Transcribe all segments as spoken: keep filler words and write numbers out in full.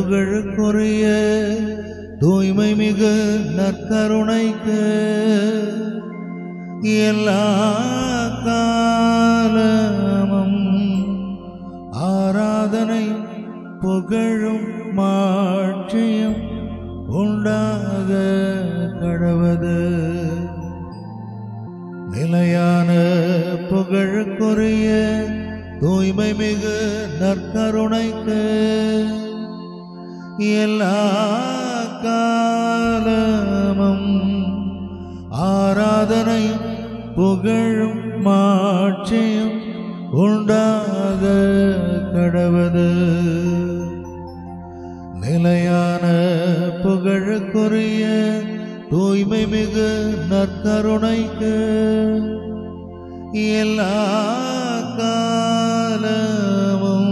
புகழுக்குரிய தூய்மை மிகு நற்கருணைக்கு எல்லா காலமும் ஆராதனை புகழும் மாட்சியும் உண்டாக கடவது. நிலையான புகழுக்குரிய தூய்மை மிகு நற்கருணைக்கு எல்லா காலமும் ஆராதனை புகழும் மாட்சியும் உண்டாக கடவது. நிலையான புகழுக்குரிய தூய்மை மிகு நற்கருணைக்கு எல்லா காலமும்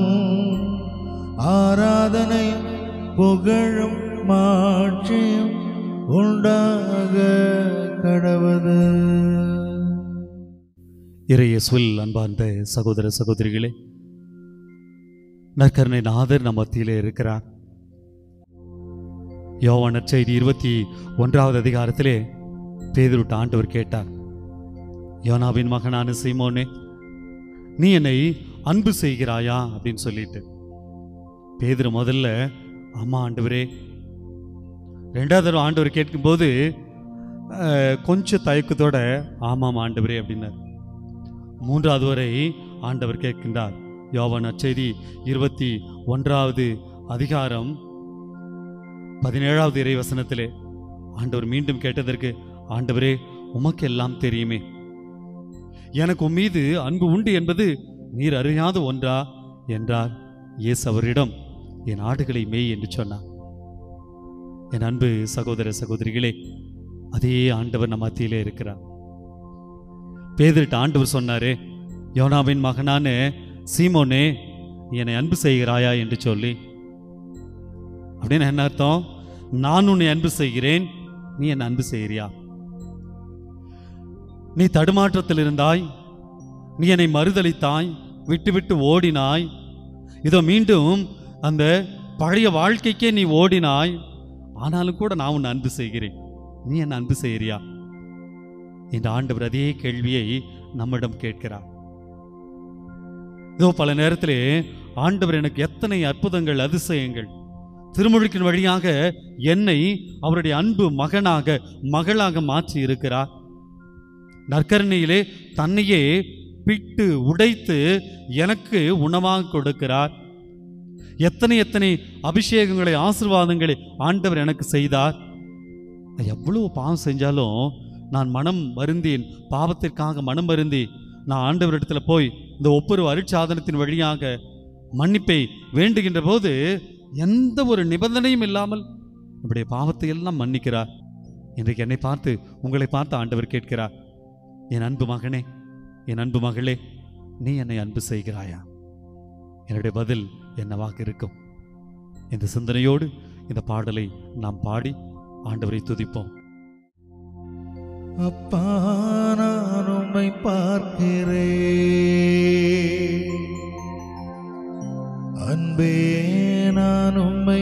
ஆராதனை புகழும் மாட்சியும் உண்டாக கடவது. இறையேசுவில் அன்பார்ந்த சகோதர சகோதரிகளே, நற்கருணை நாதர் நம் மத்தியிலே இருக்கிறார். யோவான் நற்செய்தி இருபத்தி ஒன்றாவது அதிகாரத்திலே பேதுருட்ட ஆண்டவர் கேட்டார், யோனாவின் மகனான சீமோனே, நீ என்னை அன்பு செய்கிறாயா அப்படின்னு சொல்லிட்டு. பேதுரு முதல்ல ஆமா ஆண்டவரே. ரெண்டாவது தடவை ஆண்டவர் கேட்கும்போது கொஞ்சம் தயக்கத்தோட ஆமாம் ஆண்டவரே அப்படின்னார். மூன்றாவது வரை ஆண்டவர் கேட்கின்றார். யோவான் நற்செய்தி இருபத்தி ஒன்றாவது அதிகாரம் பதினேழாவது இறை வசனத்திலே ஆண்டவர் மீண்டும் கேட்டதற்கு, ஆண்டவரே உமக்கு எல்லாம் தெரியுமே, எனக்கு உன் மீது அன்பு உண்டு என்பது நீர் அறியாத ஒன்றா என்றார். இயேசு அவரிடம், என் ஆடுகளை மேய் என்று சொன்னார். என் அன்பு சகோதர சகோதரிகளே, அதே ஆண்டவர் நம் மத்தியிலே இருக்கிறார். பேதுருட்ட ஆண்டவர் சொன்னாரே, யோனாவின் மகனான சீமோனே, நீ என்னை அன்பு செய்கிறாயா என்று சொல்லி. அப்படின்னு என்ன அர்த்தம்? நான் உன்னை அன்பு செய்கிறேன், நீ என்னை அன்பு செய்கிறியா? நீ தடுமாற்றத்தில் இருந்தாய், நீ என்னை மறுதலித்தாய், விட்டு விட்டு ஓடினாய், இதோ மீண்டும் அந்த பழைய வாழ்க்கைக்கே நீ ஓடினாய், ஆனாலும் கூட நான் உன்னை அன்பு செய்கிறேன், நீ என்னை அன்பு செய்கிறியா என்ற ஆண்டவர் அதே கேள்வியை நம்மிடம் கேட்கிறார். இதோ பல நேரத்திலே ஆண்டவர் எனக்கு எத்தனை அற்புதங்கள் அதிசயங்கள் திருமுழுக்கின் வழியாக என்னை அவருடைய அன்பு மகனாக மகளாக மாற்றி இருக்கிறார். நற்கருணையிலே தன்னையே பிட்டு உடைத்து எனக்கு உணவாக கொடுக்கிறார். எத்தனை எத்தனை அபிஷேகங்களை ஆசீர்வாதங்களை ஆண்டவர் எனக்கு செய்தார். எவ்வளவு பாவம் செஞ்சாலும் நான் மனம் வருந்தி, பாவத்திற்காக மனம் வருந்தி நான் ஆண்டவரிடத்துல போய் இந்த ஒவ்வொரு அருட்சாதனத்தின் வழியாக மன்னிப்பை வேண்டுகின்ற போது எந்த ஒரு நிபந்தனையும் இல்லாமல் நம்முடைய பாவத்தை எல்லாம் மன்னிக்கிறார். இன்றைக்கு என்னை பார்த்து உங்களை பார்த்து ஆண்டவர் கேட்கிறார், என் அன்பு மகனே, என் அன்பு மகளே, நீ என்னை அன்பு செய்கிறாயா? என்னுடைய பதில் என்னவாக இருக்கும்? இந்த சிந்தனையோடு இந்த பாடலை நாம் பாடி ஆண்டவரை துதிப்போம். அப்பா நான் உம்மை பார்க்கிறேன், அன்பே நான் உம்மை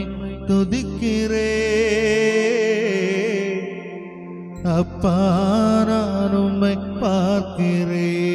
துதிக்கிறேன், அப்பா நான் உம்மை பார்க்கிறேன்.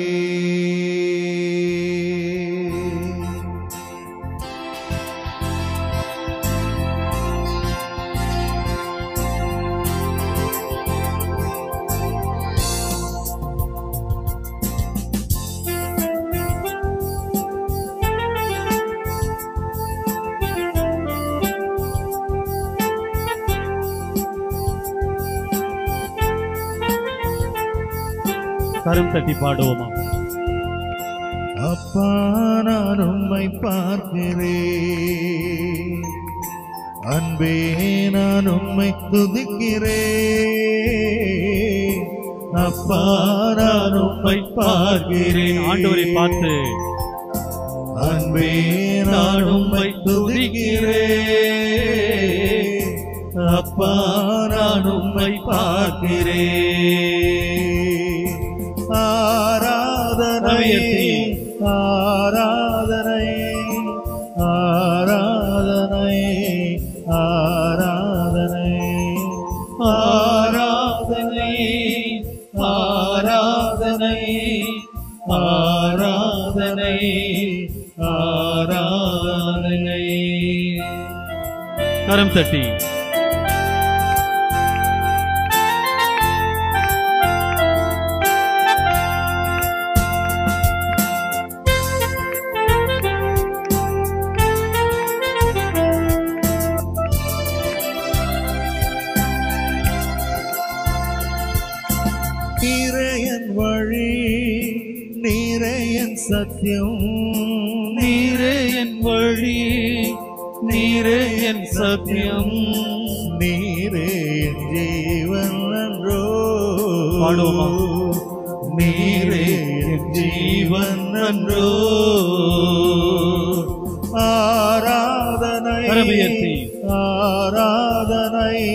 கரம் தட்டி பாடுவோமா? அப்பா நான் உம்மை பார்க்கிறேன், அன்பே நான் உம்மை துதிக்கிறேன், அப்பா நான் உம்மை பார்க்கிறேன். ஆண்டவரை பார்த்து, அன்பே நான் உம்மை துதிக்கிறேன், அப்பா நான் உம்மை பார்க்கிறேன். ஆராதனை ஆராதனை ஆராதனை கரம் தட்டி நீரேயன் வழி, நீரேயன் சத்தியம், நீரே என் வழி, நீரே என் சத்தியம், நீரே என் ஜீவன் அன்றோ. பாடுவோமா? நீரே என் ஜீவன் அன்றோ. ஆராதனை கரம் உயர்த்தி. ஆராதனை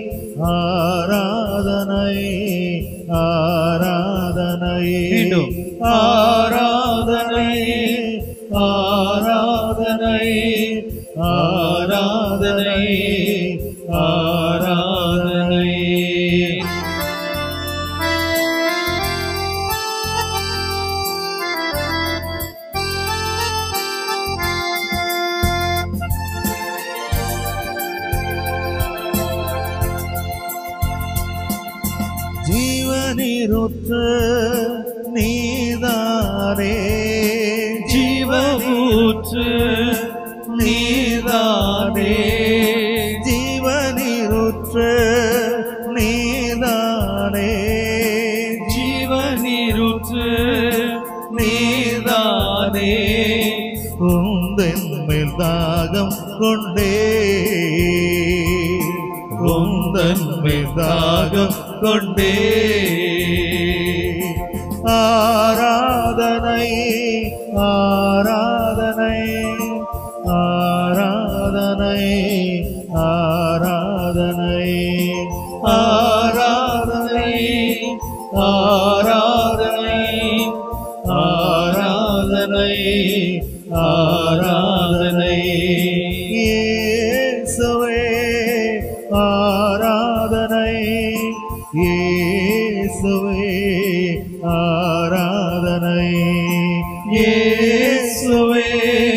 ஆராதனை ஆராதனை மீண்டும். ஆராதனை ஆராதனை ஆராதனை ஆராதனை. ஜீவனிருற்று நீதானே, ஜீவஊற்று நீதானே, ஜீவனிருற்று நீதானே, ஜீவநீரூற்று நீதானே. உந்தன் மேல் தாகம் கொண்டே, உந்தன் மேல் தாகம் கொண்டே. ஆராதனை ஆராதனை ஆராதனை ஆராதனை ஆராதனை ஆராதனை ஆராதனை ஆராதனை. இயேசுவே ஆராதனை, இயேசுவே ஆராதனை, இயேசுவே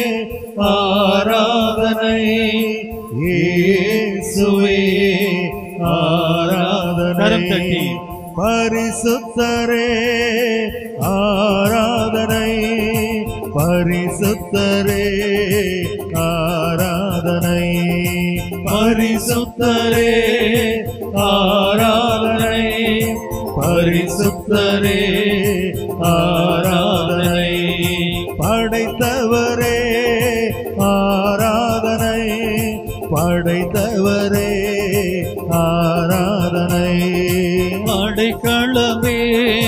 ஆராதனை, இயேசுவே ஆராதனை. கரம் தட்டி. பரிசுத்தரே ஆராதனை, பரிசுத்தரே ஆராதனை, பரிசுத்தரே ஆராதனை, பரிசுத்தரே ஆராதனை. படைத்தவரே ஆராதனை, படைத்தவரே ஆராதனை. அடைக்கலமே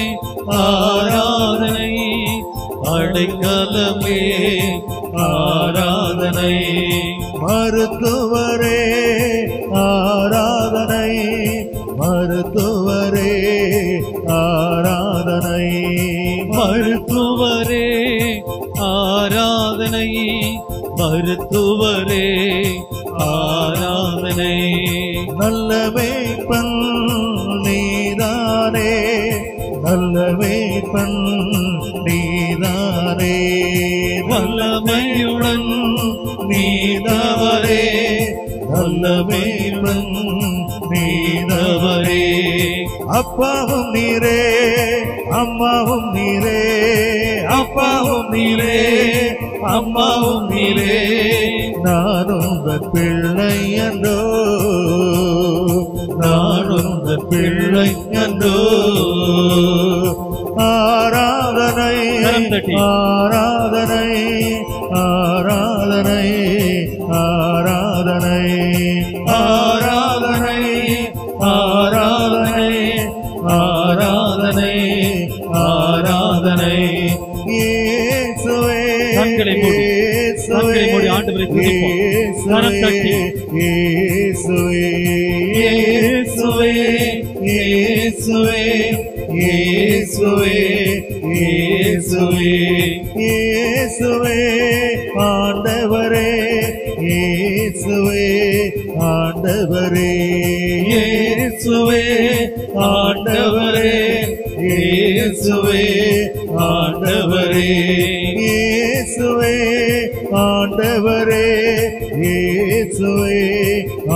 ஆராதனை, அடைக்கலமே ஆராதனை. மருத்துவரே ஆராதனை, மருத்துவரே ஆராதனை, மருத்துவரே ஆராதனை, மருத்துவரே ஆராதனை. நல்ல மேய்ப்பன் நீதானே, நல்ல மேய்ப்பன் நீதானே. வல்லமையுடன் நீதவரே, நல்ல மேய்ப்பன் நீதவரே. அப்பாவும் நீரே, அம்மாவும் நீரே, அப்பாவும் நீரே, அம்மாவும் நீரே. நான் உங்கள் பிள்ளை என்றோ, நான் உங்கள் பிள்ளை என்றோ. ஆராதனை ஆராதனை ஆராதனை ஆராதனை ஆராதனை ஆராதனை ஆராதனை ஆராதனை. இயேசுவே கண்களை மூடி, கண்களை மூடி ஆண்டவரை துதிப்போம். கரம் தட்டி. இயேசுவே இயேசுவே இயேசுவே இயேசுவே இயேசுவே இயேசுவே ஆண்டவரே, இயேசுவே ஆண்டவரே, இயேசுவே ஆண்டவரே, இயேசுவே ஆண்டவரே, இயேசுவே ஆண்டவரே, இயேசுவே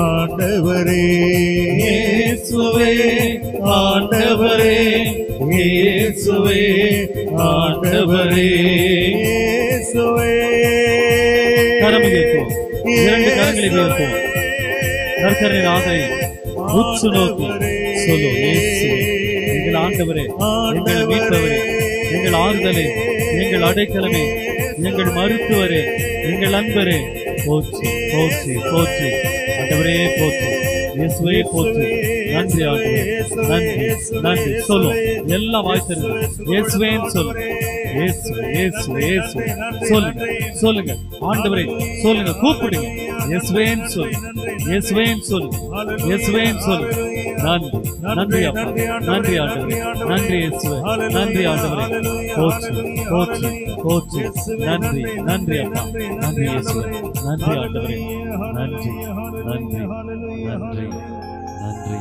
ஆண்டவரே இயேசுவே ஆண்டவரே இயேசுவே ஆண்டவரே இயேசுவே. கரம் உயர்த்துவோம், இரண்டு கரங்களை உயர்த்துவோம். கர்த்தரை ஆதை உற்று நோக்கி சொல்லும், இயேசுவே எங்கள் ஆண்டவரே, எங்கள் மீட்பவரே, எங்கள் ஆறுதலே, எங்கள் அடைக்கலமே, எங்கள் மருத்துவரே, எங்கள் அன்பரே, போற்றி போற்றி போற்றி. ஆண்டவரே போற்றி, இயேசுவே போற்றி. நன்றி ஆண்டவரே, நன்றி நன்றி. சொல்லும் எல்லாம் வாய்த்திருங்க, இயேசுவேன்னு சொல்லுங்க. இயேசு இயேசு இயேசு சொல்லுங்க சொல்லுங்க. ஆண்டவரே சொல்லுங்க, கூப்பிடுங்க. இயேசுவேன்னு சொல்லுங்க, இயேசுவேன்னு சொல்லுங்க, இயேசுவேன்னு சொல்லுங்க. நன்றி நன்றி அப்பா, நன்றி ஆண்டவரே, நன்றி இயேசுவே, நன்றி ஆண்டவரே. போற்றி போற்றி போற்றி. நன்றி நன்றி அப்பா, நன்றி இயேசுவே, நன்றி ஆண்டவரே, நன்றி நன்றி நன்றி நன்றி.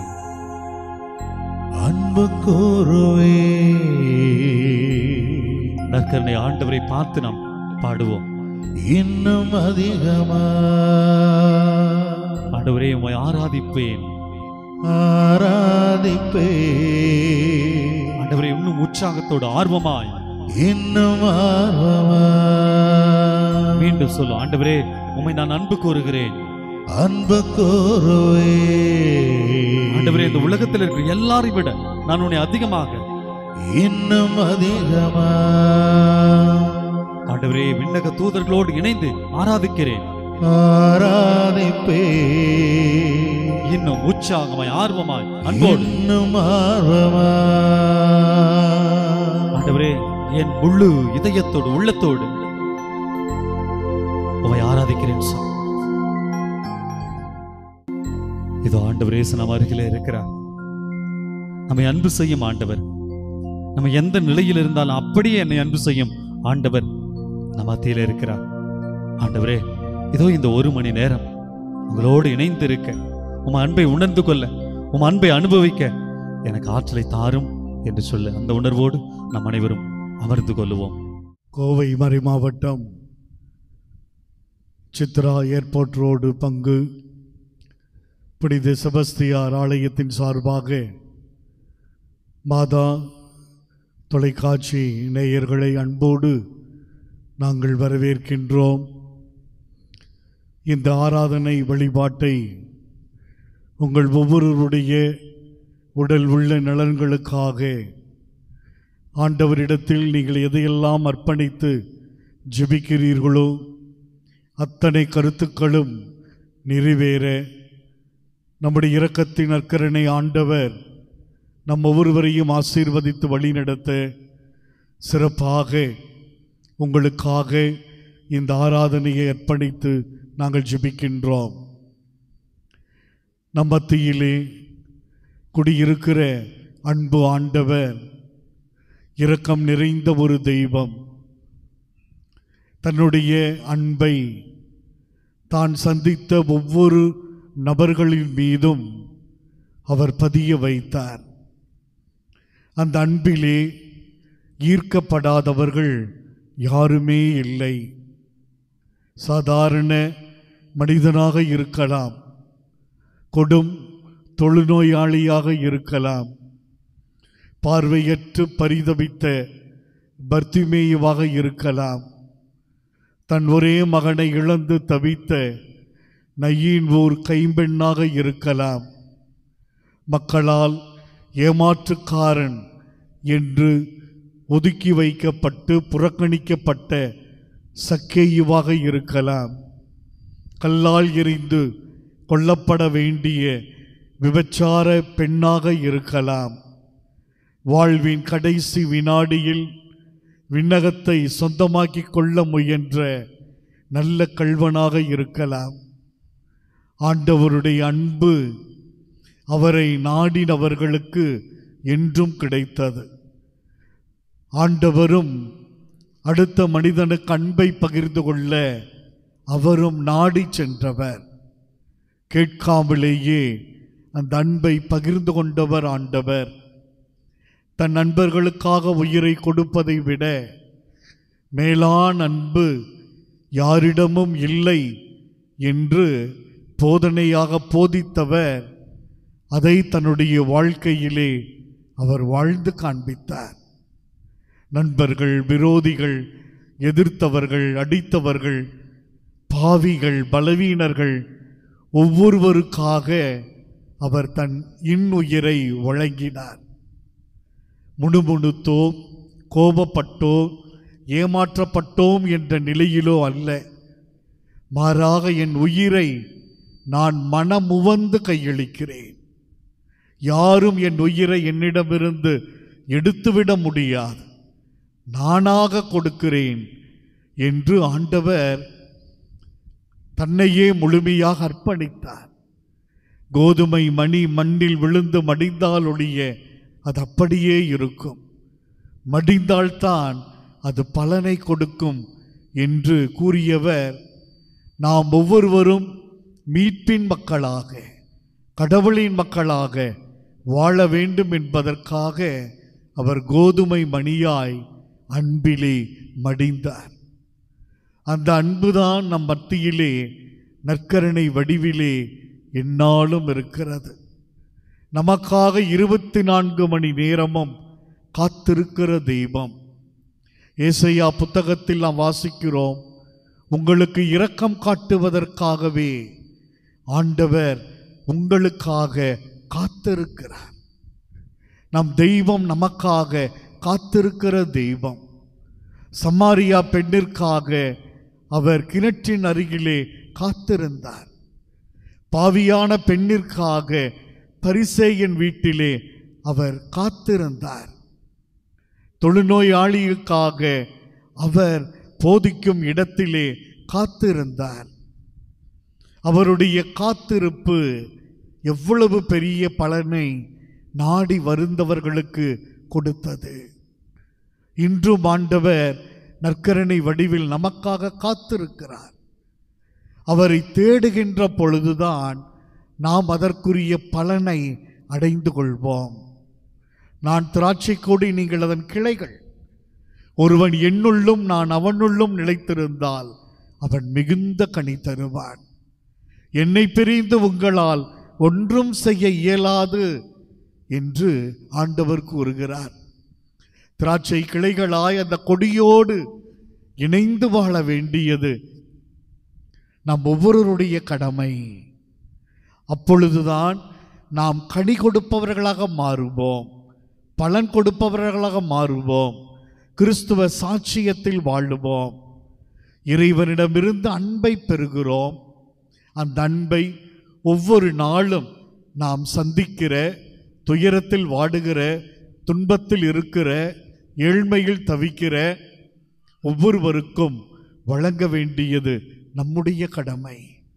அன்பு கூறுவே நற்கருணை ஆண்டவரை பார்த்து நாம் பாடுவோம். இன்னும் அதிகமா ஆண்டவரே உம்மை ஆராதிப்பேன், ஆராதிப்பே. ஆண்டவரே இன்னும் உற்சாகத்தோடு ஆர்வமாய், இன்னும் ஆர்வமா. மீண்டும் சொல்லும், ஆண்டவரே உம்மை நான் அன்பு கூறுகிறேன். அன்பு கூறுவே ஆண்டவரே இந்த உலகத்தில் இருக்கிற எல்லாரையும் விட நான் உன்னை அதிகமாக, இன்னும் அதிகமா. ஆண்டவரே விண்ணக தூதர்களோடு இணைந்து ஆராதிக்கிறேன், ஆராதிப்பே. இன்னும் உற்சாகமாய் ஆர்வமாய் அன்போடு, இன்னும் ஆர்வமா. ஆண்டவரே என் முழு இதயத்தோடு உள்ளத்தோடு உம்மை ஆராதிக்கிறேன் சார். இதோ ஆண்டவர் இயேசு நம்ம அருகிலே இருக்கிறார். நம்மை அன்பு செய்யும் ஆண்டவர், நம்ம எந்த நிலையில் இருந்தாலும் அப்படியே என்னை அன்பு செய்யும் ஆண்டவர் நம்ம மத்தியில இருக்கிறார். ஆண்டவரே இதோ இந்த ஒரு மணி நேரம் உங்களோடு இணைந்து இருக்க, உம் அன்பை உணர்ந்து கொள்ள, உம் அன்பை அனுபவிக்க எனக்கு ஆற்றலை தாரும் என்று சொல்ல அந்த உணர்வோடு நம் அனைவரும் அமர்ந்து கொள்ளுவோம். கோவை மறை மாவட்டம் சித்ரா ஏர்போர்ட் ரோடு பங்கு புனித செபஸ்தியார் ஆலயத்தின் சார்பாக மாதா தொலைக்காட்சி நேயர்களை அன்போடு நாங்கள் வரவேற்கின்றோம். இந்த ஆராதனை வழிபாட்டை உங்கள் ஒவ்வொருவருடைய உடல் உள்ள நலன்களுக்காக ஆண்டவரிடத்தில் நீங்கள் எதையெல்லாம் அர்ப்பணித்து ஜெபிக்கிறீர்களோ அத்தனை கருத்துக்களும் நிறைவேற நம்முடைய இரக்கத்தின் அக்கரணை ஆண்டவர் நம் ஒவ்வொருவரையும் ஆசீர்வதித்து வழிநடத்த சிறப்பாக உங்களுக்காக இந்த ஆராதனையை அர்ப்பணித்து நாங்கள் ஜெபிக்கின்றோம். நம் மத்தியிலே குடியிருக்கிற அன்பு ஆண்டவர் இரக்கம் நிறைந்த ஒரு தெய்வம். தன்னுடைய அன்பை தான் சந்தித்த ஒவ்வொரு நபர்களின் மீதும் அவர் பதிய வைத்தார். அந்த அன்பிலே ஈர்க்கப்படாதவர்கள் யாருமே இல்லை. சாதாரண மனிதனாக இருக்கலாம், கொடும் தொழுநோயாளியாக இருக்கலாம், பார்வையற்று பரிதபித்த பர்த்திமேயுவாக இருக்கலாம், தன் ஒரே மகனை இழந்து தவித்த நையின் ஊர் கைம்பெண்ணாக இருக்கலாம், மக்களால் ஏமாற்றுக்காரன் என்று ஒதுக்கி வைக்கப்பட்டு புறக்கணிக்கப்பட்ட சக்கேயுவாக இருக்கலாம், கல்லால் எறிந்து கொல்லப்பட வேண்டிய விபச்சார பெண்ணாக இருக்கலாம், வாழ்வின் கடைசி வினாடியில் விண்ணகத்தை சொந்தமாக்கி கொள்ள முயன்ற நல்ல கள்வனாக இருக்கலாம். ஆண்டவருடைய அன்பு அவரை நாடினவர்களுக்கு என்றும் கிடைத்தது. ஆண்டவரும் அடுத்த மனிதனுக்கு அன்பை பகிர்ந்து கொள்ள அவரும் நாடி சென்றவர். கேட்காமலேயே அந்த அன்பை பகிர்ந்து கொண்டவர் ஆண்டவர். தன் நண்பர்களுக்காக உயிரை கொடுப்பதை விட மேலான அன்பு யாரிடமும் இல்லை என்று போதனையாக போதித்தவர் அதை தன்னுடைய வாழ்க்கையிலே அவர் வாழ்ந்து காண்பித்தார். நண்பர்கள், விரோதிகள், எதிர்த்தவர்கள், அடித்தவர்கள், பாவிகள், பலவீனர்கள் ஒவ்வொருவருக்காக அவர் தன் இன்னுயிரை வழங்கினார். முணுமுணுத்தோ, கோபப்பட்டோ, ஏமாற்றப்பட்டோம் என்ற நிலையிலோ அல்ல, மாறாக என் உயிரை நான் மனமுவந்து கையளிக்கிறேன், யாரும் என் உயிரை என்னிடமிருந்து எடுத்துவிட முடியாது, நானாக கொடுக்கிறேன் என்று ஆண்டவர் தன்னையே முழுமையாக அர்ப்பணித்தார். கோதுமை மணி மண்ணில் விழுந்து மடிந்தால் ஒழிய அது அப்படியே இருக்கும், மடிந்தால்தான் அது பலனை கொடுக்கும் என்று கூறியவர் நாம் ஒவ்வொருவரும் மீட்பின் மக்களாக, கடவுளின் மக்களாக வாழ வேண்டும் என்பதற்காக அவர் கோதுமை மணியாய் அன்பிலே மடிந்தார். அந்த அன்புதான் நம் மத்தியிலே நற்கருணை வடிவிலே எந்நாளும் இருக்கிறது. நமக்காக இருபத்தி நான்கு மணி நேரமும் காத்திருக்கிற தெய்வம். ஏசாயா புத்தகத்தில் நாம் வாசிக்கிறோம், உங்களுக்கு இரக்கம் காட்டுவதற்காகவே ஆண்டவர் உங்களுக்காக காத்திருக்கிறார். நம் தெய்வம் நமக்காக காத்திருக்கிற தெய்வம். சமாரியா பெண்ணிற்காக அவர் கிணற்றின் அருகிலே காத்திருந்தார். பாவியான பெண்ணிற்காக பரிசேயன் வீட்டிலே அவர் காத்திருந்தார். தொழுநோயாளிக்காக அவர் போதிக்கும் இடத்திலே காத்திருந்தார். அவருடைய காத்திருப்பு எவ்வளவு பெரிய பலனை நாடி வருந்தவர்களுக்கு கொடுத்தது. இன்றும் ஆண்டவர் நற்கருணை வடிவில் நமக்காக காத்திருக்கிறார். அவரை தேடுகின்ற பொழுதுதான் நாம் அதற்குரிய பலனை அடைந்து கொள்வோம். நான் திராட்சை கொடி, நீங்கள் அதன் கிளைகள். ஒருவன் என்னுள்ளும் நான் அவனுள்ளும் நிலைத்திருந்தால் அவன் மிகுந்த கனி தருவான். என்னை பிரிந்து உங்களால் ஒன்றும் செய்ய இயலாது என்று ஆண்டவர் கூறுகிறார். திராட்சை கிளைகளாய் அந்த கொடியோடு இணைந்து வாழ வேண்டியது நம் ஒவ்வொருவருடைய கடமை. அப்பொழுதுதான் நாம் கனி கொடுப்பவர்களாக மாறுவோம், பலன் கொடுப்பவர்களாக மாறுவோம், கிறிஸ்துவ சாட்சியத்தில் வாழுவோம், இறைவனிடமிருந்து அன்பை பெறுகிறோம். அந்த அன்பை ஒவ்வொரு நாளும் நாம் சந்திக்கிற, துயரத்தில் வாடுகிற, துன்பத்தில் இருக்கிற, ஏழ்மையில் தவிக்கிற ஒவ்வொருவருக்கும் வழங்க வேண்டியது நம்முடைய கடமை.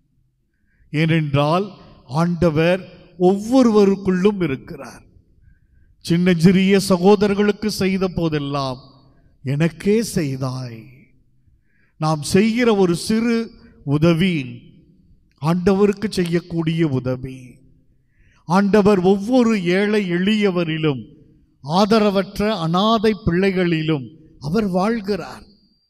ஏனென்றால் ஆண்டவர் ஒவ்வொருவருக்குள்ளும் இருக்கிறார். சின்னஞ்சிறிய சகோதரர்களுக்கு செய்த போதெல்லாம் எனக்கே செய்தாய். நாம் செய்கிற ஒரு சிறு உதவி ஆண்டவருக்கு செய்யக்கூடிய உதவி. ஆண்டவர் ஒவ்வொரு ஏழை எளியவரிலும், ஆதரவற்ற அனாதை பிள்ளைகளிலும் அவர் வாழ்கிறார்.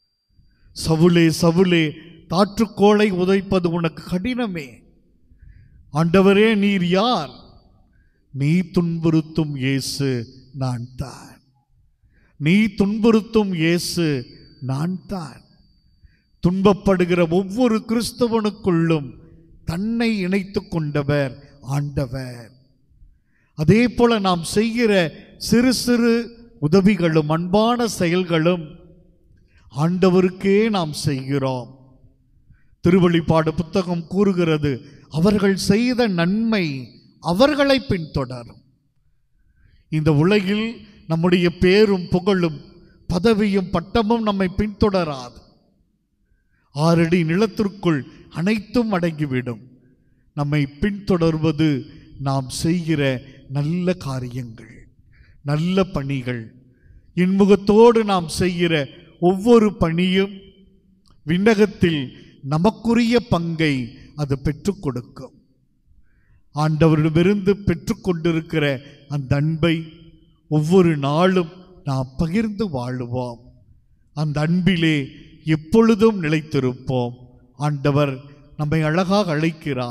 சவுலே சவுலே, தாற்றுக்கோளை உதைப்பது உனக்கு கடினமே, ஆண்டவரே நீர் யார்? நீ துன்புறுத்தும் இயேசு நான் தான். நீ துன்புறுத்தும் இயேசு நான் தான். துன்பப்படுகிற ஒவ்வொரு கிறிஸ்தவனுக்குள்ளும் தன்னை இணைத்து கொண்டவர் ஆண்டவர். அதே போல நாம் செய்கிற சிறு சிறு உதவிகளும் அன்பான செயல்களும் ஆண்டவருக்கே நாம் செய்கிறோம். திருவெளிப்பாடு புத்தகம் கூறுகிறது, அவர்கள் செய்த நன்மை அவர்களை பின்தொடரும். இந்த உலகில் நம்முடைய பேரும் புகழும் பதவியும் பட்டமும் நம்மை பின்தொடராது. ஆறடி நிலத்திற்குள் அனைத்தும் அடங்கிவிடும். நம்மை பின்தொடர்வது நாம் செய்கிற நல்ல காரியங்கள், நல்ல பணிகள். இன்முகத்தோடு நாம் செய்கிற ஒவ்வொரு பணியும் விண்ணகத்தில் நமக்குரிய பங்கை அது பெற்றுக் கொடுக்கும். ஆண்டவரிடமிருந்து பெற்றுக்கொண்டிருக்கிற அந்த அன்பை ஒவ்வொரு நாளும் நாம் பகிர்ந்து வாழுவோம். அந்த அன்பிலே எப்பொழுதும் நிலைத்திருப்போம். ஆண்டவர் நம்மை அழகாக அழைக்கிறார்.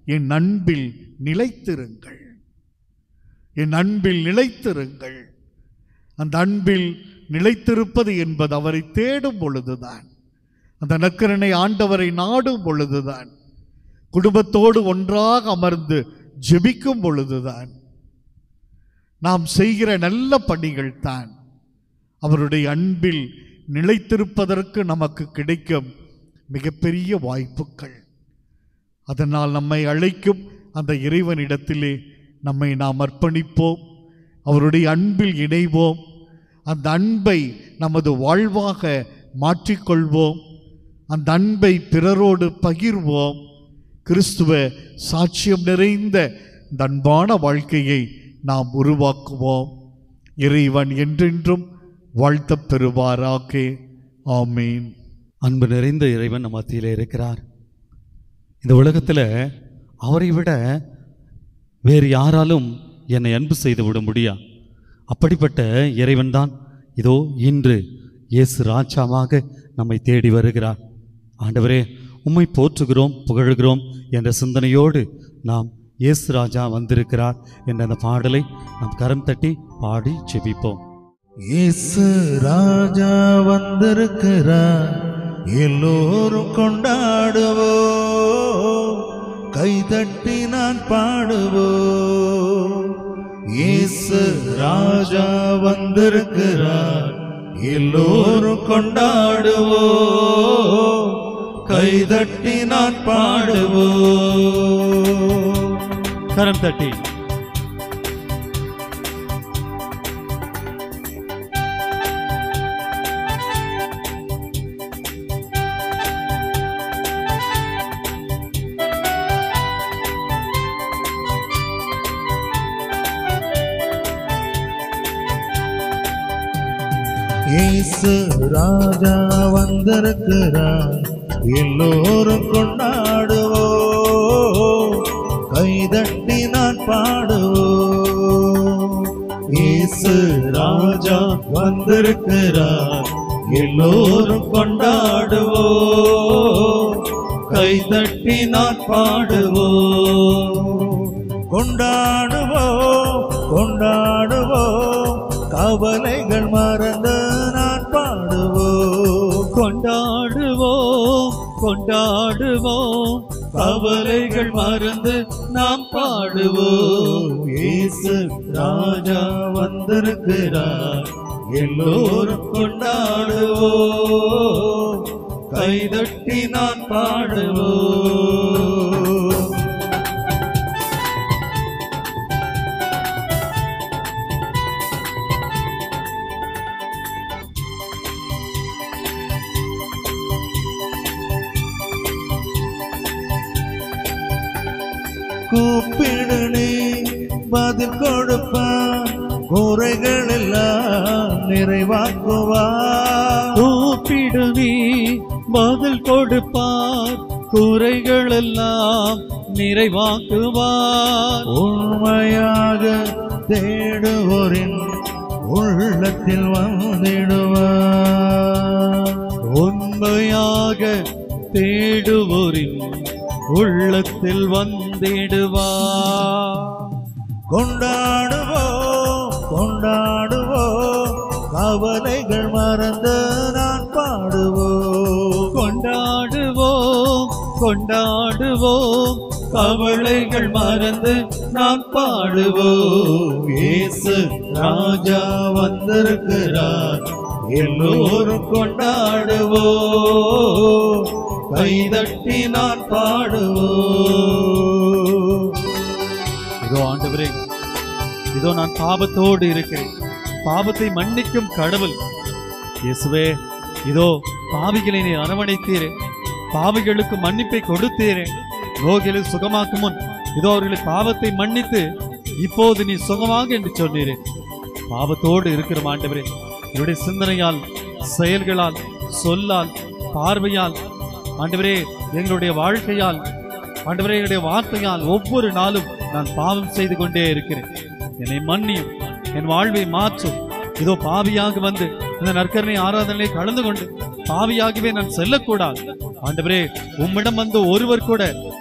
என் அன்பில் நிலைத்திருங்கள், என் அன்பில் நிலைத்திருங்கள். அந்த அன்பில் நிலைத்திருப்பது என்பது அவரை தேடும் பொழுதுதான், அந்த நற்கருணை ஆண்டவரை நாடும் பொழுதுதான், குடும்பத்தோடு ஒன்றாக அமர்ந்து ஜெபிக்கும் பொழுதுதான், நாம் செய்கிற நல்ல பணிகள் தான் அவருடைய அன்பில் நிலைத்திருப்பதற்கு நமக்கு கிடைக்கும் மிகப்பெரிய வாய்ப்புகள். அதனால் நம்மை அழைக்கும் அந்த இறைவனிடத்திலே நம்மை நாம் அர்ப்பணிப்போம், அவருடைய அன்பில் இணைவோம், அந்த அன்பை நமது வாழ்வாக மாற்றிக்கொள்வோம், அந்த அன்பை பிறரோடு பகிர்வோம். கிறிஸ்துவ சாட்சியம் நிறைந்த இந்த அன்பான வாழ்க்கையை நாம் உருவாக்குவோம். இறைவன் என்றென்றும் வாழ்த்தப் பெறுவாராக. ஆமீன். அன்பு நிறைந்த இறைவன் நம் மத்தியிலே இருக்கிறார். இந்த உலகத்தில் அவரை விட வேறு யாராலும் என்னை அன்பு செய்து விட முடியாது. அப்படிப்பட்ட இறைவன் தான் இதோ இன்று இயேசு ராஜாவாக நம்மை தேடி வருகிறார். ஆண்டவரே, உம்மை போற்றுகிறோம், புகழ்கிறோம் என்ற சிந்தனையோடு நாம் இயேசு ராஜா வந்திருக்கிறார் என்ற அந்த பாடலை நாம் கரம் தட்டி பாடி ஜெபிப்போம். இயேசு ராஜா வந்திருக்கிறார், எல்லோரும் கொண்டாடுவோம், கைதட்டி நான் பாடுவோம். இயேசு ராஜா வந்திருக்கிறார், எல்லோரும் கொண்டாடுவோம், கைதட்டி நான் பாடுவோம். கரம் தட்டி இயேசு ராஜா வந்திருக்கிறார், எல்லோரும் கொண்டாடுவோம், கைதட்டி நான் பாடுவோம். இயேசு ராஜா வந்திருக்கிறார், எல்லோரும் கொண்டாடுவோம், கைதட்டி நான் பாடுவோம். கொண்டாடுவோம் கொண்டாடுவோம், கவலைகள் மறந்து நான் பாடுவோம். கொண்டாடுவோம் கொண்டாடுவோம், கவலைகள் மறந்து நாம் பாடுவோம். இயேசு ராஜா வந்திருக்கிறார், எல்லோரும் கொண்டாடுவோம், கைதட்டி நான் பாடுவோம். கூப்பிடு நீ பதில் கொடுப்பான், குறைகள் எல்லாம் நிறைவாக்குவார். கூப்பிடு நீ பதில் கொடுப்பார், குறைகள் எல்லாம் நிறைவாக்குவார். உண்மையாக தேடுவோரின் உள்ளத்தில் வந்திடுவார். உண்மையாக தேடுவோரின் உள்ளத்தில் வந்திடுவார். கொண்டாடுவோம் கொண்டாடுவோம், கவலைகள் மறந்து நான் பாடுவோம். கொண்டாடுவோம் கொண்டாடுவோம், கவலைகள் மறந்து நாம் பாடுவோம். இயேசு ராஜா வந்திருக்கிறார், எல்லோரும் கொண்டாடுவோம், கைதட்டி நான் பாடுவோம். இதோ ஆண்டவரே, இதோ நான் பாவத்தோடு இருக்கிறேன், பாவத்தை மன்னிக்கும் கடவுள் இயேசுவே. இதோ பாவிகளை நீ அரவணைத்தீரே, பாவிகளுக்கு மன்னிப்பை கொடுத்தீரே, நோய்களை சுகமாக்கும் முன் இதோ அவர்களை பாவத்தை மன்னித்து இப்போது நீ சுகமாக என்று சொன்னீரே. பாவத்தோடு இருக்கிற ஆண்டவரே, என்னுடைய சிந்தனையால், செயல்களால், சொல்லால், பார்வையால், ஆண்டவரே எங்களுடைய வாழ்க்கையால், ஆண்டவரே எங்களுடைய வார்த்தையால் ஒவ்வொரு நாளும் நான் பாவம் செய்து கொண்டே இருக்கிறேன். என்னை மன்னியும், என் வாழ்வை மாற்றும். இதோ பாவியாக வந்து இந்த நற்கருணை ஆராதனையை கலந்து கொண்டு பாவியாகவே நான் செல்லக்கூடாது. ஆண்டவரே, உம்மிடம் வந்து ஒருவர் கூட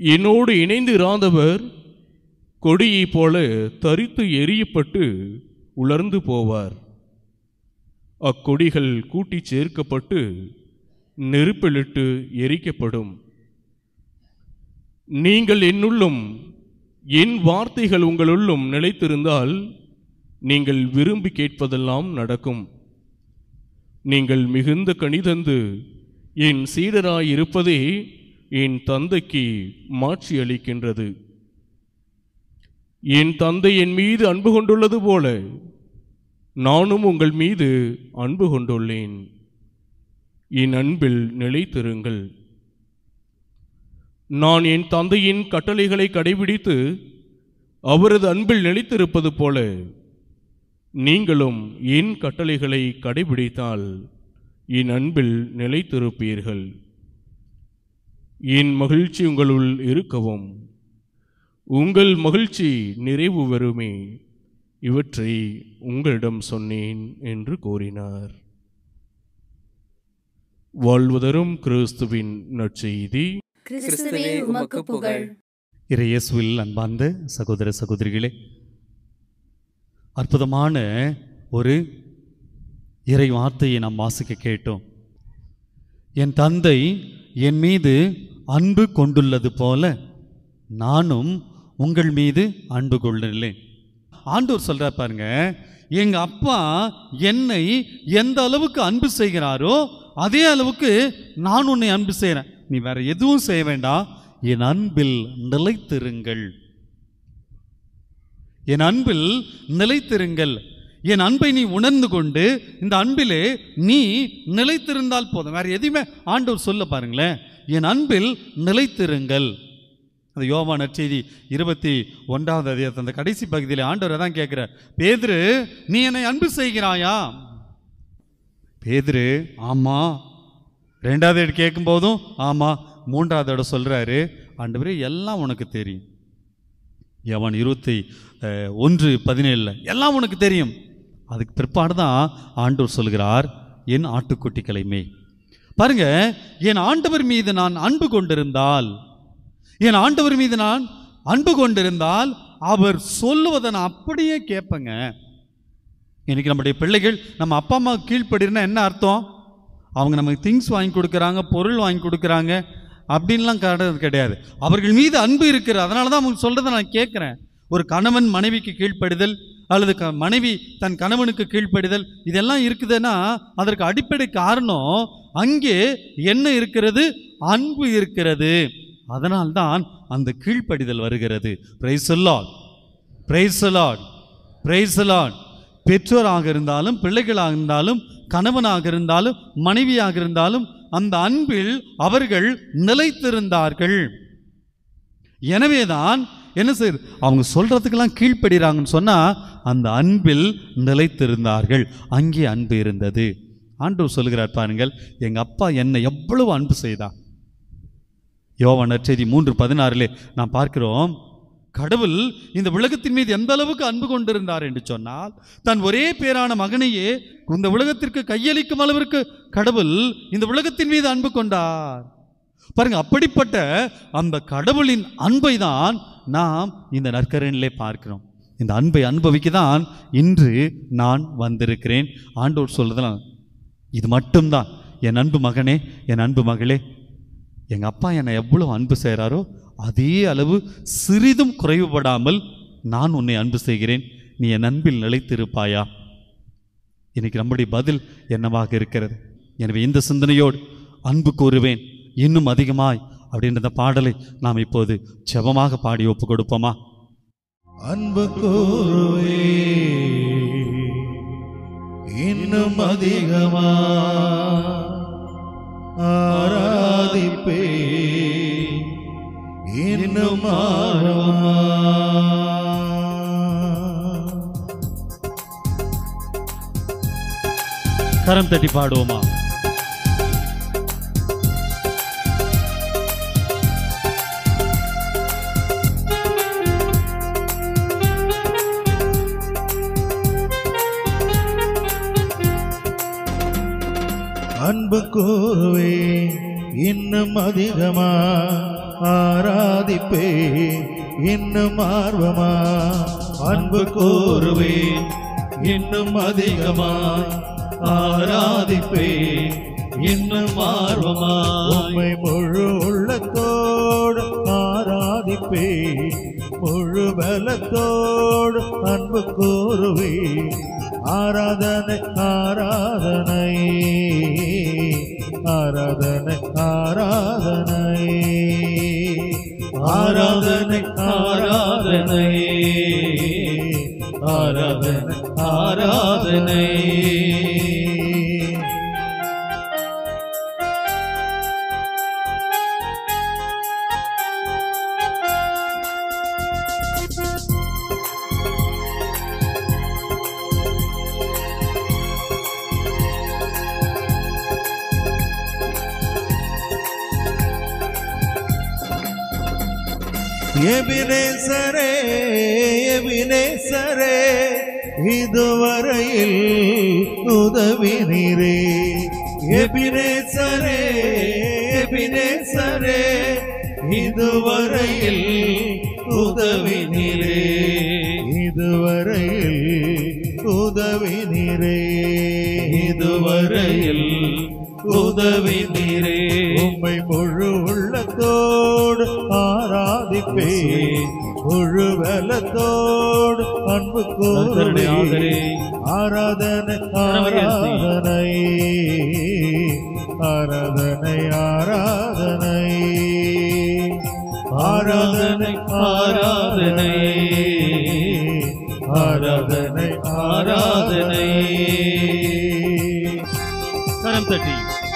என்னோடு இணைந்து இராதவர் கொடியைப் போல தரித்து எரியப்பட்டு உலர்ந்து போவார். அக்கொடிகள் கூட்டி சேர்க்கப்பட்டு நெருப்பிலிட்டு எரிக்கப்படும். நீங்கள் என்னுள்ளும் என் வார்த்தைகள் உங்களுள்ளும் நிலைத்திருந்தால் நீங்கள் விரும்பி கேட்பதெல்லாம் நடக்கும். நீங்கள் மிகுந்த கனிதந்து என் சீடராயிருப்பதே என் தந்தைக்கு மாட்சி அளிக்கின்றது. என் தந்தை என் மீது அன்பு கொண்டுள்ளது போல நானும் உங்கள் மீது அன்பு கொண்டுள்ளேன். என் அன்பில் நிலைத்திருங்கள். நான் என் தந்தையின் கட்டளைகளை கடைபிடித்து அவரது அன்பில் நிலைத்திருப்பது போல நீங்களும் என் கட்டளைகளை கடைபிடித்தால் என் அன்பில் நிலைத்திருப்பீர்கள். என் மகிழ்ச்சி உங்களுள் இருக்கவும் உங்கள் மகிழ்ச்சி நிறைவு வருமே. இவற்றை உங்களிடம் சொன்னேன் என்று கூறினார். வாழ்வதரும் கிறிஸ்துவின் நற்செய்தி. கிறிஸ்துவே உமக்கு புகழ். இறையேசுவில் அன்பார்ந்த சகோதர சகோதரிகளே, அற்புதமான ஒரு இறை வார்த்தையை நாம் வாசிக்க கேட்டோம். என் தந்தை என் மீது அன்பு கொண்டுள்ளது போல நானும் உங்கள் மீது அன்பு கொண்டுள்ளேன். ஆண்டவர் சொல்றார் பாருங்க, எங்க அப்பா என்னை எந்த அளவுக்கு அன்பு செய்கிறாரோ அதே அளவுக்கு நான் உன்னை அன்பு செய்கிறேன். நீ வேற எதுவும் செய்ய வேண்டாம், என் அன்பில் நிலைத்திருங்கள். என் அன்பில் நிலைத்திருங்கள். என் அன்பை நீ உணர்ந்து கொண்டு இந்த அன்பிலே நீ நிலைத்திருந்தால் போதும். வேற எதுவுமே ஆண்டவர் சொல்ல பாருங்களேன், என் அன்பில் நிலைத்திருங்கள். அந்த யோவான் நற்செய்தி இருபத்தி ஒன்றாவது அதிகாரத்தில் அந்த கடைசி பகுதியில் ஆண்டவர் தான் கேட்கிறார், பேதுரு நீ என்னை அன்பு செய்கிறாயா? பேதுரு ஆமா. ரெண்டாவது இடம் கேட்கும் போதும் ஆமா. மூன்றாவது இடம் சொல்றாரு, ஆண்டவரே எல்லாம் உனக்கு தெரியும். யோவான் இருபத்தி ஒன்று பதினேழுல எல்லாம் உனக்கு தெரியும். அதுக்கு பிற்பாடு தான் ஆண்டவர் சொல்கிறார், என் ஆட்டுக்குட்டிகளை மேய். பாருங்க, என் ஆண்டவர் மீது நான் அன்பு கொண்டிருந்தால் என் ஆண்டவர் மீது நான் அன்பு கொண்டிருந்தால் அவர் சொல்லுவதை நான் அப்படியே கேட்பேங்க. இன்னைக்கு நம்முடைய பிள்ளைகள் நம்ம அப்பா அம்மா கீழ்ப்படுறா என்ன அர்த்தம்? அவங்க நமக்கு திங்ஸ் வாங்கி கொடுக்குறாங்க, பொருள் வாங்கி கொடுக்குறாங்க அப்படின்லாம் கிடையாது. அவர்கள் மீது அன்பு இருக்கிறது, அதனால தான் அவங்க சொல்றதை நான் கேட்குறேன். ஒரு கணவன் மனைவிக்கு கீழ்ப்படிதல் அல்லது க மனைவி தன் கணவனுக்கு கீழ்ப்படிதல் இதெல்லாம் இருக்குதுன்னா அதற்கு அடிப்படை காரணம் அங்கே என்ன இருக்கிறது? அன்பு இருக்கிறது. அதனால்தான் அந்த கீழ்ப்படிதல் வருகிறது. Praise the Lord, praise the Lord, praise the Lord. பெற்றோராக இருந்தாலும் பிள்ளைகளாக இருந்தாலும் கணவனாக இருந்தாலும் மனைவியாக இருந்தாலும் அந்த அன்பில் அவர்கள் நிலைத்திருந்தார்கள். எனவேதான் என்ன செய்யுது, அவங்க சொல்றதுக்கெல்லாம் கீழ்ப்படுகிறாங்கன்னு சொன்னா அந்த அன்பில் நிலைத்திருந்தார்கள். அங்கே அன்பு இருந்தது. ஆண்டவர் சொல்லுகிறார் பாருங்கள், எங்க அப்பா என்னை எவ்வளவு அன்பு செய்தார். யோவான் நற்செய்தி மூன்று பதினாறிலே நாம் பார்க்கிறோம், கடவுள் இந்த உலகத்தின் மீது எந்த அளவுக்கு அன்பு கொண்டிருந்தார் என்று சொன்னால் தன் ஒரே பேரான மகனையே இந்த உலகத்திற்கு கையளிக்கும் அளவிற்கு கடவுள் இந்த உலகத்தின் மீது அன்பு கொண்டார். பாருங்க, அப்படிப்பட்ட அந்த கடவுளின் அன்பை தான் நாம் இந்த நற்கரனிலே பார்க்கிறோம். இந்த அன்பை அனுபவிக்க தான் இன்று நான் வந்திருக்கிறேன். ஆண்டவர் சொல்றதெல்லாம் இது மட்டும்தான். என் அன்பு மகனே, என் அன்பு மகளே, எங்க அப்பா என்னை எவ்வளவு அன்பு செய்கிறாரோ அதே அளவு சிறிதும் குறைவுபடாமல் நான் உன்னை அன்பு செய்கிறேன். நீ என் அன்பில் நிலைத்திருப்பாயா? இன்னைக்கு நம்முடைய பதில் என்னவாக இருக்கிறது? எனவே இந்த சிந்தனையோடு அன்பு கூறுவேன் இன்னும் அதிகமாய் அப்படின்ற பாடலை நாம் இப்போது ஜெபமாக பாடி ஒப்பு கொடுப்போமா? அன்பு கூறுவே இன்னும் அதிகமா ஆராதிப்பே இன்னும் ஆழமா. கரம் தட்டி பாடுவோமா? அன்பு கூறுவே இன்னும் அதிகமா ஆராதிப்பே இன்னும் ஆர்வமா அன்பு கூறுவேன் இன்னும் அதிகமாய் ஆராதிப்பே இன்னும் ஆர்வமா உம்மை முழு உள்ளத்தோடு ஆராதிப்பே முழு பலத்தோடு அன்பு கூறுவே ஆராதனை ஆராதனை ஆராதனை ஆராதனை ஆராதனை ஆராதனை ஆராதனை ஆராதனை எபினேசரே எபினேசரே இதுவரையில் உதவினீரே எபினேசரே எபினேசரே இதுவரையில் உதவினீரே இதுவரையில் உதவினீரே இதுவரையில் உதவினீரே உம்மை முழு உள்ளத்தோடு ஆராதிப்பே முழு பலத்தோடு அன்பு கூறுவே ஆராதனை ஆராதனை ஆராதனை ஆராதனை ஆராதனை ஆராதனை ஆராதனை ஆராதனை கரம் தட்டி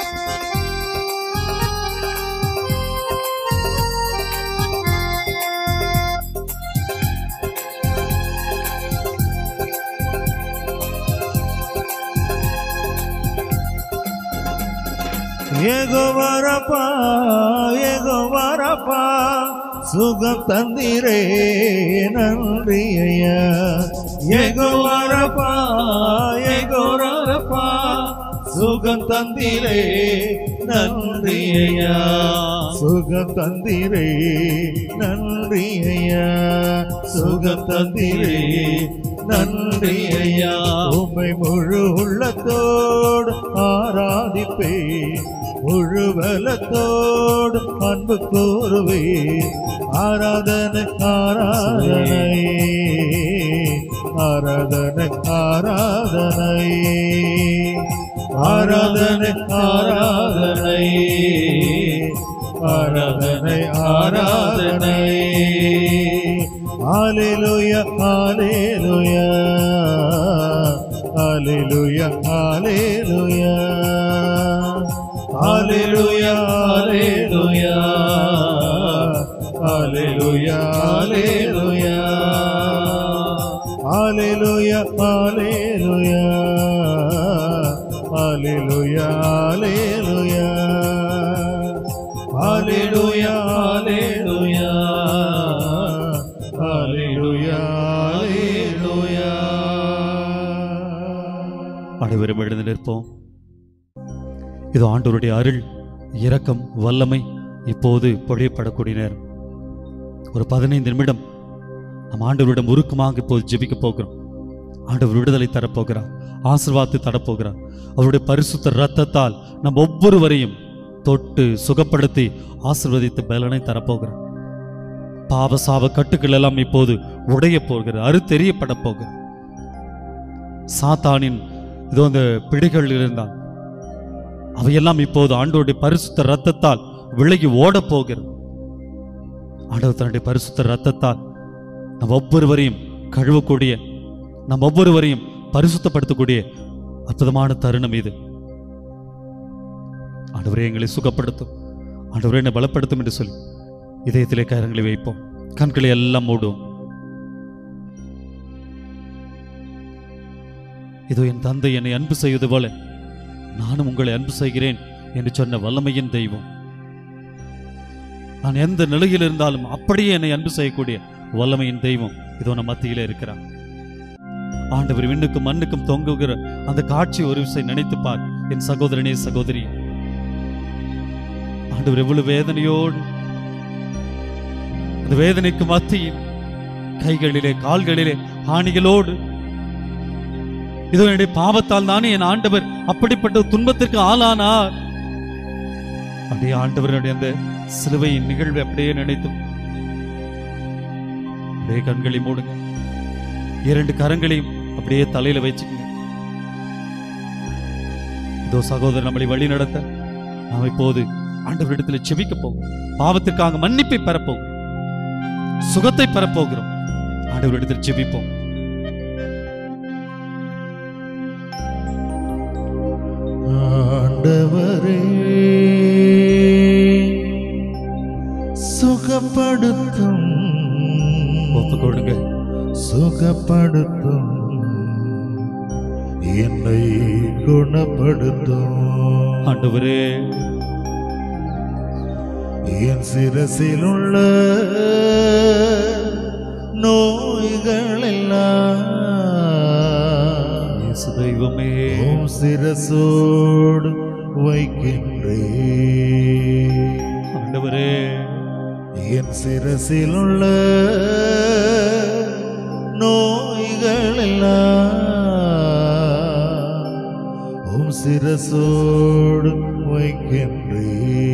யெகோவா ரப்பா யெகோவா ரப்பா சுகம் தந்திரே நன்றி ஐயா யெகோவா ரப்பா யெகோவா ரப்பா சுகம் தந்திரே நன்றி ஐயா சுகம் தந்திரே நன்றி ஐயா சுகம் தந்திரே நன்றி ஐயா உம்மை முழு உள்ளத்தோடு ஆராதிப்பே முழு பலத்தோடு அன்பு கூறுவே ஆராதனை ஆராதனை ஆராதனை ஆராதனை ஆராதனை ஆராதனை ஆராதனை ஆராதனை ஹalleluya ஹalleluya ஹalleluya ஹalleluya ஹalleluya ஹalleluya ஹalleluya ஹalleluya ஹalleluya ஹalleluya ஹalleluya ஹalleluya ஹalleluya ஹalleluya ஹalleluya அனைவரும் எழுந்து நிற்போம். இது ஆண்டவருடைய அருள் இரக்கம் வல்லமை இப்போது பொழியப்படக்கூடிய நேரம். ஒரு பதினைந்து நிமிடம் நம் ஆண்டவரிடம் உருக்கமாக இப்போது ஜெபிக்க போகிறோம். ஆண்டவர் விடுதலை தரப்போகிறார், ஆசீர்வாதத்தை தரப்போகிறார். அவருடைய பரிசுத்த இரத்தத்தால் நம் ஒவ்வொருவரையும் தொட்டு சுகப்படுத்தி ஆசீர்வதித்து பலனை தரப்போகிறார். பாவசாப கட்டுக்கள் எல்லாம் இப்போது உடைய போகிறது, அறுத்தெறியப்பட போகிறது. சாத்தானின் இதோ அந்த பிடிகள் இருந்தால் அவையெல்லாம் இப்போது ஆண்டவருடைய பரிசுத்த இரத்தத்தால் விலகி ஓட போகிறது. ஆண்டவர் தன்னுடைய பரிசுத்த இரத்தத்தால் நம் ஒவ்வொருவரையும் கழுவக்கூடிய, நம் ஒவ்வொருவரையும் பரிசுத்தப்படுத்தக்கூடிய அற்புதமான தருணம் இது. ஆண்டவரே எங்களை சுகப்படுத்தும், ஆண்டவரே என்னை பலப்படுத்தும் என்று சொல்லி இதயத்திலே கரங்களை வைப்போம். கண்களை எல்லாம் மூடுவோம். இதோ என் தந்தை என்னை அன்பு செய்வது போல நானும் உங்களை அன்பு செய்கிறேன் என்று சொன்ன வல்லமையின் தெய்வம். நான் எந்த நிலையில் இருந்தாலும் அப்படியே என்னை அன்பு செய்யக்கூடிய வல்லமையின் தெய்வம் இதோ நம் மத்தியிலே இருக்கிறார். ஆண்டவர் விண்ணுக்கும் மண்ணுக்கும் தொங்குகிற அந்த காட்சி ஒரு விஷயம் நினைத்து பார் என் சகோதரனே சகோதரி. ஆண்டவர் எவ்வளவு வேதனையோடு அந்த வேதனைக்கு மத்தியில் கைகளிலே கால்களிலே ஆணிகளோடு, இதோ என்னுடைய பாவத்தால் தானே என் ஆண்டவர் அப்படிப்பட்ட துன்பத்திற்கு ஆளானார். அப்படியே ஆண்டவருடைய அந்த சிலுவையின் நிகழ்வை அப்படியே நினைத்து அப்படியே கண்களை மூடுங்க. இரண்டு கரங்களையும் அப்படியே தலையில வச்சுக்கங்க. இதோ சகோதரர் நம்மளை வழி நடத்த நாம் இப்போது ஆண்டவரிடத்தில் செபிக்க போகிறோம். பாவத்திற்காக மன்னிப்பை பெறப்போகிறோம், சுகத்தை பெறப்போகிறோம். ஆண்டவரிடத்தில் செபிப்போம். ஆண்டவரே சுகப்படுத்தும், ஒப்பு கொடுங்க. சுகப்படுத்தும், என்னை குணப்படுத்தும். ஆண்டவரே என் சிரசில் உள்ள நோய்கள் எல்லாம் இயேசு தெய்வமே உம் சிரசோடு வைக்கின்றே. ஆண்டவரே என் சிரசில் உள்ள நோய்கள் எல்லாம் உம் சிரசோடு வைக்கின்றே.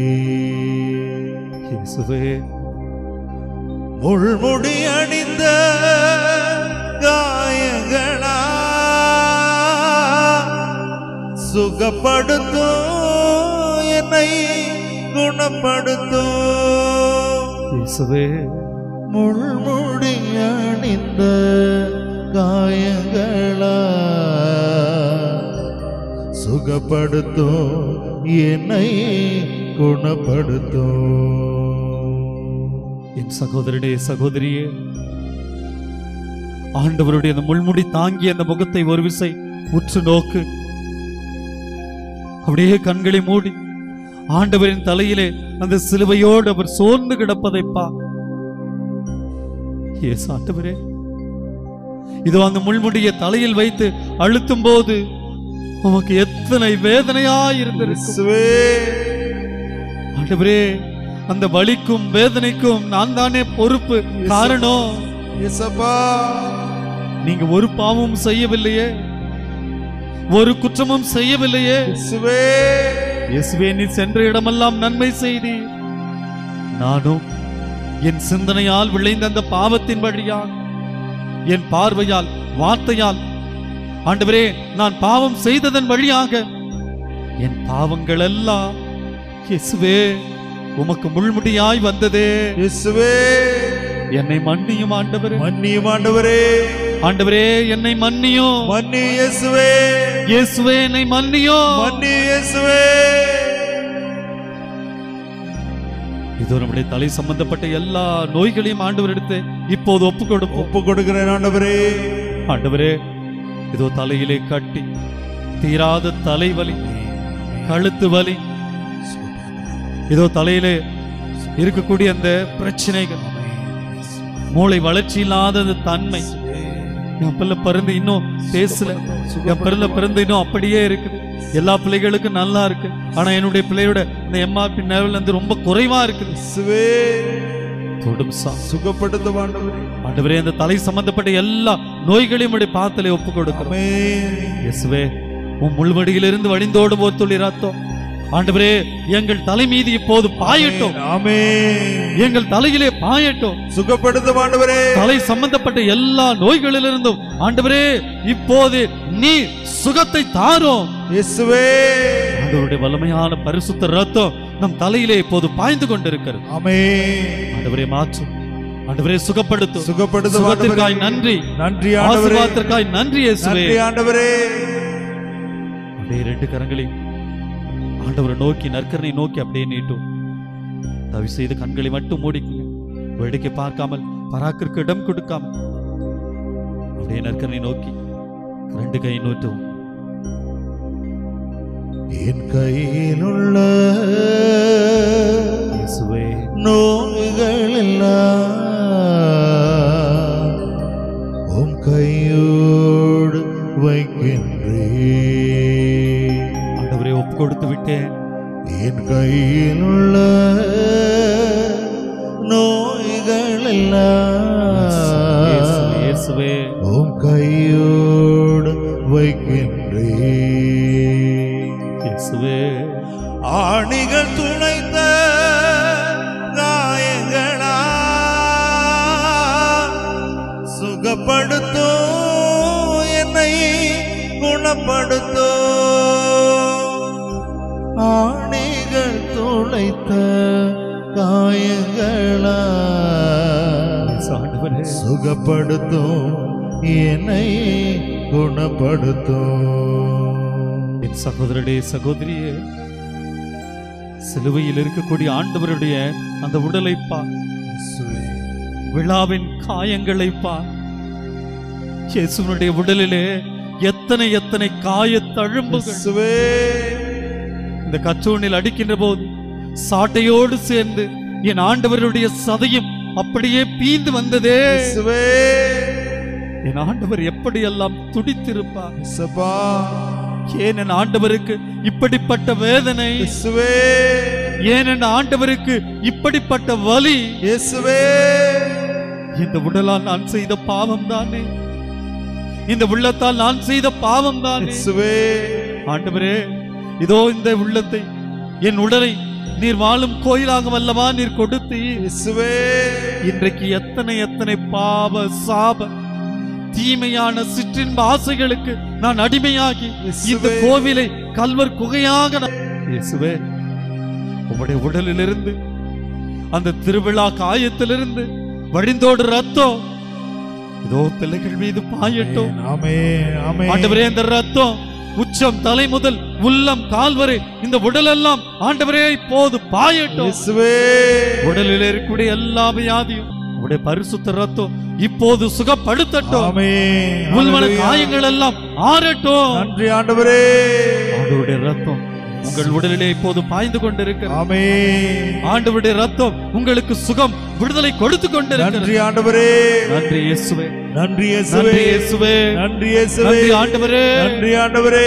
இயேசுவே முள்முடி அணிந்த காயங்களா சுகப்படுத்தும், என்னை குணப்படுத்தும். இயேசுவே முள்முடி அணிந்த காயங்களா சுகப்படுத்தும், என்னை குணப்படுத்தும். என் சகோதரனே சகோதரியே, ஆண்டவருடைய அந்த முள்முடி தாங்கிய அந்த முகத்தை ஒரு விசை உற்று நோக்கு. அப்படியே கண்களை மூடி ஆண்டவரின் தலையிலே அந்த சிலுவையோடு அவர் சோர்ந்து கிடப்பதை பா. ஏசு ஆண்டவரே, இதோ அந்த முள்முடியை தலையில் வைத்து அழுத்தும் போது உமக்கு எத்தனை வேதனையா இருந்திருக்கும். ஆண்டவரே, அந்த வலிக்கும் வேதனைக்கும் நான் தானே பொறுப்பு. காரணம் நீங்க ஒரு பாவமும் செய்யவில்லையே, ஒரு குற்றமும் செய்யவில்லையே. இயேசுவே, நீ சென்ற இடமெல்லாம் நன்மை செய்தி. நானும் என் சிந்தனையால் விளைந்த அந்த பாவத்தின் வழியால், என் பார்வையால், வார்த்தையால், ஆண்டவரே, நான் பாவம் செய்ததன் வழியாக என் பாவங்கள் எல்லாம் இயேசுவே உமக்கு முள்முடியாய் வந்ததே. இயேசுவே, என்னை மன்னியும் ஆண்டவரே, மன்னியும் ஆண்டவரே. ஆண்டவரே, என்னை மன்னியும். மன்னி இயேசுவே, இயேசுவே, என்னை மன்னியும். மன்னி இயேசுவே. இதோ நம்முடைய தலை சம்பந்தப்பட்ட எல்லா நோய்களையும் ஆண்டவர் எடுத்து இப்போது ஒப்பு கொடுப்போம். ஒப்பு கொடுக்கிறேன் ஆண்டவரே. ஆண்டவரே, இதோ தலையிலே கட்டி தீராத தலைவலி, கழுத்து வலி, இதோ தலையிலே இருக்கக்கூடிய அந்த பிரச்சனைகள், மூளை வளர்ச்சி இல்லாத தன்மை, என் பிள்ளை பிறந்து இன்னும் பேசல, என் பிள்ளை பிறந்து இன்னும் அப்படியே இருக்குது. எல்லா பிள்ளைகளுக்கும் நல்லா இருக்கு, ஆனா என்னுடைய பிள்ளையோட இந்த எம்ஆர்பி லெவல் வந்து ரொம்ப குறைவா இருக்குது. சுகப்படுத்தும் ஆண்டவரே. ஆண்டவரே, அந்த தலை சம்பந்தப்பட்ட எல்லா நோய்களையும் உடைய பாதத்திலே ஒப்பு கொடுக்கிறோம். இயேசுவே, உன் முள்வடியிலிருந்து வழிந்தோடும் ஒரு துளி ரத்தம் ஆண்டவரே எங்கள் தலை மீது இப்போது பாயட்டும். ஆமென். எங்கள் தலையிலே பாயட்டும். சுகப்படுத்தும் ஆண்டவரே. தலை சம்பந்தப்பட்ட எல்லா நோய்களிலிருந்தும் ஆண்டவரே இப்போது நீ சுகத்தை தாரும். இயேசுவே, ஆண்டவருடைய வல்லமையான பரிசுத்த ரத்தம் நம் தலையிலே இப்போது பாய்ந்து கொண்டிருக்கிறது. ஆமென். ஆண்டவரே, மாற்றும். ஆண்டவரே, சுகப்படுத்தும். சுகப்படுத்தும் சுகத்திற்காய் நன்றி. நன்றி ஆண்டவரே. ஆசீர்வாதத்திற்காய் நன்றி இயேசுவே. நன்றி ஆண்டவரே. அப்படியே ரெண்டு கரங்களை ஆண்டவரை நோக்கி, நற்கரனை நோக்கி அப்படியே நீட்டும். தயவு செய்து கண்களை மட்டும் மூடிக்குங்க. வேடிக்கை பார்க்காமல், பராக்கிற்கு இடம் கொடுக்காமல் அப்படியே நற்கரனை நோக்கி ரெண்டு கை நோட்டும். என் கையில் உள்ள இயேசுவே, நோய்கள் எல்லாம் உம் கையோடு வைக்கின்றே. ஆண்டவரே, ஒப்பு கொடுத்து விட்டேன். என் கையில் உள்ள நோய்கள் நோய்கள் எல்லாம் இயேசுவே உம் கையோடு வைக்கின்றே. இயேசுவே ஆணிகள் துளைத்த காயங்களா சுகப்படுத்தும் என்னை குணப்படுத்தும். ஆணிகள் துளைத்த காயங்களா ஆண்டவரே சுகப்படுத்தும் என்னை குணப்படுத்தும். என் சகோதரனே சகோதரியே, சிலுவையில் இருக்கக்கூடிய ஆண்டவருடைய அந்த உடலை பார், விழாவின் காயங்களை பார். இயேசுவினுடைய உடலிலே எத்தனை எத்தனை காய தழும்புகள். இந்த கச்சோனில் அடிக்கின்ற போது சாட்டையோடு சேர்ந்து என் ஆண்டவருடைய சதையும் அப்படியே பீந்து வந்ததே. என் ஆண்டவர் எப்படியெல்லாம் துடித்திருப்பார். ஏன் என் ஆண்டவருக்கு இப்படிப்பட்ட வேதனை? ஏன் என் ஆண்டவருக்கு இப்படிப்பட்ட வலி? இந்த உடலால் நான் செய்த பாவம் தானே, இந்த உள்ளத்தால் நான் செய்த பாவம் தானே. ஆண்டவரே, இதோ இந்த உள்ளத்தை, என் உடலை நீர் வாழும் கோயிலாக வல்லவா நீர் கொடுத்து இன்றைக்கு எத்தனை எத்தனை பாவ சாப தீமையான சிற்றின்ப ஆசைகளுக்கு நான் அடிமையாகி இந்த கோவிலை கல்வர் குகையாக இயேசுவே, உம்முடைய உடலிலிருந்து அந்த திருவிழா காயத்திலிருந்து வழிந்தோடு ரத்தம் இதோ பிள்ளைகள் மீது பாயட்டும். ஆண்டவரே, இந்த ரத்தம் உச்சம் தலை முதல் உள்ளம் கால் வரை இந்த உடல் எல்லாம் ஆண்டவரே இப்போது பாயட்டும். உடலில் இருக்கக்கூடிய எல்லா வியாதியும் உடைய பரிசுத்த ரத்தம் இப்போது சுகப்படுத்தட்டும். உள்மன காயங்கள் எல்லாம் ஆறட்டும். நன்றி ஆண்டவரே. ஆண்டவருடைய ரத்தம் உங்கள் உடலிலே இப்போது பாய்ந்து கொண்டிருக்கிறது. ஆண்டவருடைய ரத்தம் உங்களுக்கு சுகம் விடுதலை கொடுத்து கொண்டிருக்கிறது. நன்றி ஆண்டவரே. நன்றி இயேசுவே. நன்றி இயேசுவே. நன்றி இயேசுவே. நன்றி இயேசுவே. நன்றி ஆண்டவரே. நன்றி ஆண்டவரே.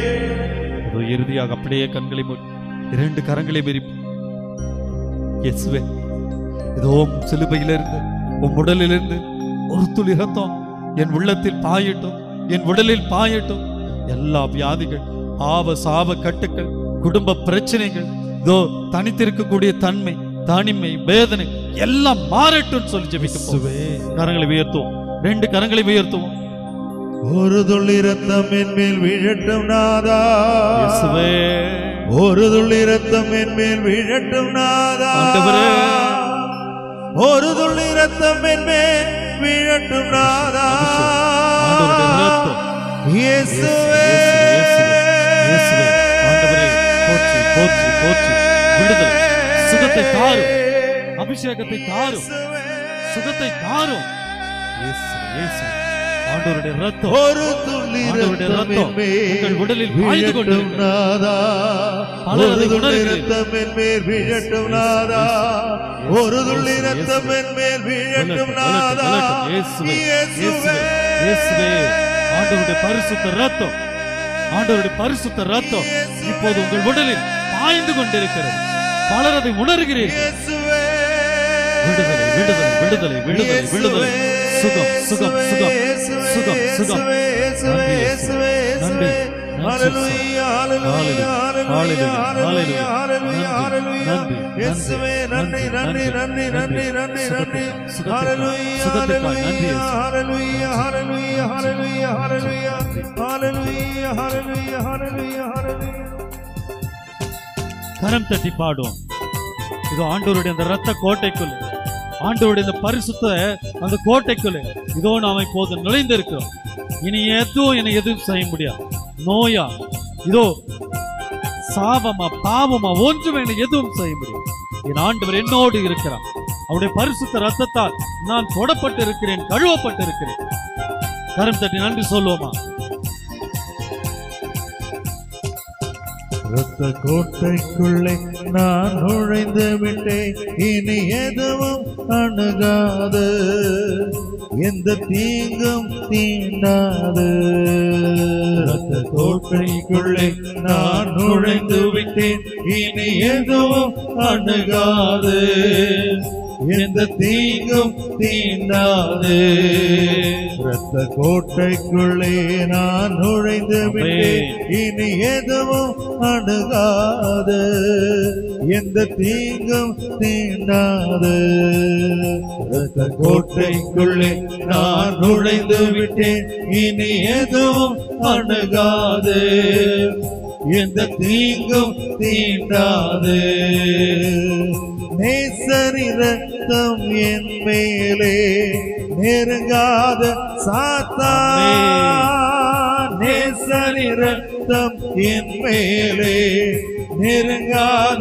இறுதியாக அப்படியே கண்களை மூடி இரண்டு கரங்களை விரிப்பு. இயேசுவே, இதோ சிலுவையிலிருந்து உம் உடலிலிருந்து ஒரு துளி ரத்தம் என் உள்ளத்தில் பாயட்டும், என் உடலில் பாயட்டும். எல்லா வியாதிகள், ஆவ சாவ கட்டுக்கள், குடும்ப பிரச்சனைகள், இதோ தனித்திருக்கக்கூடிய தன்மை, தனிமை, வேதனை எல்லாம் மாறட்டும் சொல்லி ஜெபிக்க கரங்களை உயர்த்துவோம். ரெண்டு கரங்களை உயர்த்துவோம். ஒரு துளி ரத்தம் என் மேல் விழட்டும் நாதா. இயேசுவே, ஒரு துளி ரத்தம் என் மேல் விழட்டும் நாதா. ஆண்டவரே, ஒரு துளி ரத்தம் என் மேல் விழட்டும் நாதா. ஆண்டவருடைய ரத்தம் இயேசுவே. இயேசுவே, ஆண்டவரே, போற்றி போற்றி போற்றி. விடுதலை, சுகத்தை தாரும், அபிஷேகத்தை தாரும், சுகத்தை தாரும். இயேசு, இயேசு, ஆண்டவருடைய ரத்தம், ஒரு துளி ரத்தம் என் மேல் உடலில் பாய்ந்து கொண்டிருக்கிறது. ஒரு துளி ரத்தம் என் மேல் விழட்டும் நாதா. ஒரு துளி ரத்தம் என் மேல் விழட்டும் நாதா. இயேசுவே, இயேசுவே, ஆண்டவருடைய பரிசுத்த ரத்தம், ஆண்டவருடைய பரிசுத்த ரத்தம் இப்போது உங்கள் உடலில் பாய்ந்து கொண்டிருக்கிறது. பலர் அதை உணர்கிறீர்கள். விடுதலை, விடுதலை, விடுதலை, விடுதலை, விடுதலை, சுகம், சுகம், சுகம், சுகம், சுகம். நன்றி இயேசுவே. நன்றி, நன்றி, நன்றி, நன்றி, நன்றி, நன்றி, நன்றி, நன்றி. சுகத்துக்காய் நன்றி இயேசு. கரம் தட்டி பாடுவோம். இது ஆண்டவருடைய அந்த ரத்த கோட்டைக்குள்ள, ஆண்டவருடைய இந்த பரிசுத்த அந்த கோட்டைக்குள்ள இதோ நாம இப்போது நுழைந்திருக்கிறோம். இனி எதுவும் என்னை எதுவும் செய்ய முடியாது. நோயா, இதோ சாபமா, பாவமா, ஒன்றும் என்னை எதுவும் செய்ய முடியாது. என் ஆண்டவர் என்னோடு இருக்கிறார். அவருடைய பரிசுத்த ரத்தத்தால் நான் தொடப்பட்டு இருக்கிறேன், கழுவப்பட்டு இருக்கிறேன். கரம் தட்டி நன்றி சொல்லுவோமா? ரத்த கோட்டைக்குள்ளே நான் நுழைந்து விட்டேன். இனி எதுவும் அணுகாது, எந்த தீங்கும் தீண்டாது. ரத்த கோட்டைக்குள்ளே நான் நுழைந்து விட்டேன். இனி எதுவும் அணுகாது, எந்த தீங்கும் தீண்டாது. இரத்த கோட்டைக்குள்ளே நான் நுழைந்து விட்டேன், இனி எதுவும் அணுகாது. எந்த தீங்கும் தீண்டாது. இரத்த கோட்டைக்குள்ளே நான் நுழைந்து விட்டேன், இனி எதுவும் அணுகாது. எந்த தீங்கும் தீண்டாது. நேசரின் இரத்தம் என் மேலே நெருங்காத சாத்தான். நேசரின் இரத்தம் என் மேலே நெருங்காத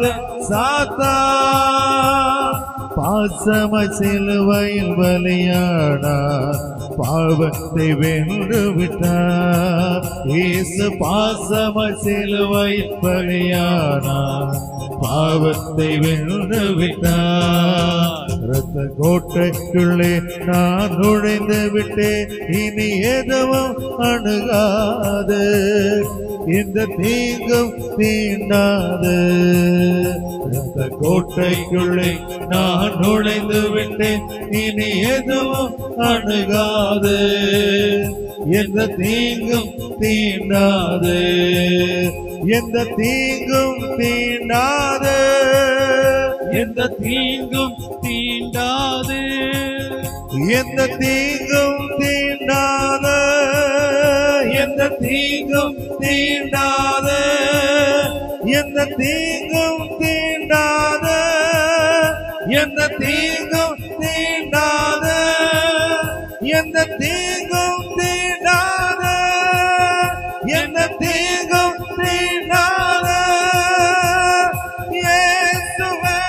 சாத்தான். பாசமாய் சிலுவையில் பலியானார், பாவத்தை வென்று விட்டார். இயேசு பாசமாய் சிலுவையில் பலியானார், பாவத்தை வென்று விட்டார். இரத்த கோட்டைக்குள்ளே நான் நுழைந்து விட்டேன், இனி எதுவும் அணுகாது. இந்த தீங்கும் தீண்டாது. இரத்த கோட்டைக்குள்ளே நான் நுழைந்து விட்டேன், இனி எதுவும் அணுகாது. எந்த தீங்கும் தீண்டாது. எந்த தீங்கும் தீண்டாது. எந்த தீங்கும் தீண்டாது. எந்த தீங்கும் தீண்டாது. எந்த தீங்கும் தீண்டாது. எந்த தீங்கும் தீண்டாது. எந்த தீங்கும் தீண்டாது. எந்த தீங்கும் தீண்டாது. எந்த தீங்கும் தீண்டாது. இயேசுவே